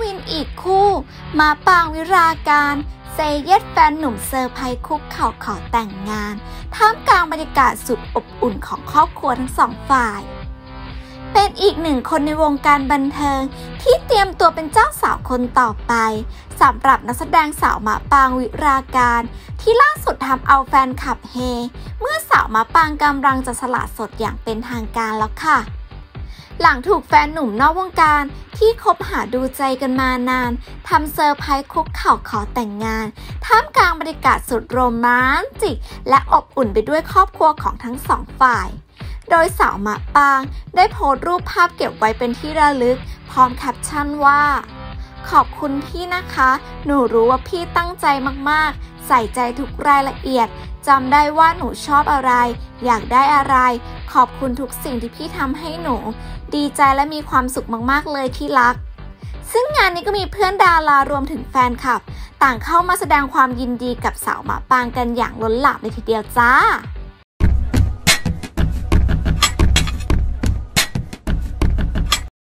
ฟินอีกคู่มาปางวิราการเซเยสแฟนหนุ่มเซอร์ไพรส์คุกเข่าขอแต่งงานท่ามกลางบรรยากาศสุดอบอุ่นของครอบครัวทั้งสองฝ่ายเป็นอีกหนึ่งคนในวงการบันเทิงที่เตรียมตัวเป็นเจ้าสาวคนต่อไปสำหรับนักแสดงสาวมะปางวิราการที่ล่าสุดทำเอาแฟนคลับเฮเมื่อสาวมะปางกำลังจะสละโสดอย่างเป็นทางการแล้วค่ะหลังถูกแฟนหนุ่มนอกวงการที่คบหาดูใจกันมานานทำเซอร์ไพรส์คุกเข่าขอแต่งงานท่ามกลางบรรยากาศสุดโรแมนติกและอบอุ่นไปด้วยครอบครัวของทั้งสองฝ่ายโดยสาวมะปางได้โพสต์รูปภาพเก็บไว้เป็นที่ระลึกพร้อมแคปชั่นว่าขอบคุณพี่นะคะหนูรู้ว่าพี่ตั้งใจมากๆใส่ใจทุกรายละเอียดจำได้ว่าหนูชอบอะไรอยากได้อะไรขอบคุณทุกสิ่งที่พี่ทำให้หนูดีใจและมีความสุขมากๆเลยที่รักซึ่งงานนี้ก็มีเพื่อนดารารวมถึงแฟนคลับต่างเข้ามาแสดงความยินดีกับสาวมะปางกันอย่างล้นหลามเลยทีเดียวจ้า